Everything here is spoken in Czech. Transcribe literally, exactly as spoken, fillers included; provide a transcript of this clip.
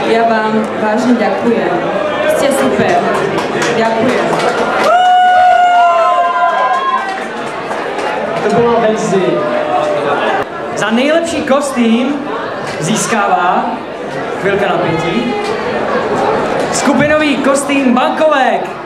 Já vám vážně děkuji. Jste super. Děkuji. To bylo Benzi. Za nejlepší kostým získává, chvilka napětí, skupinový kostým Bankovek.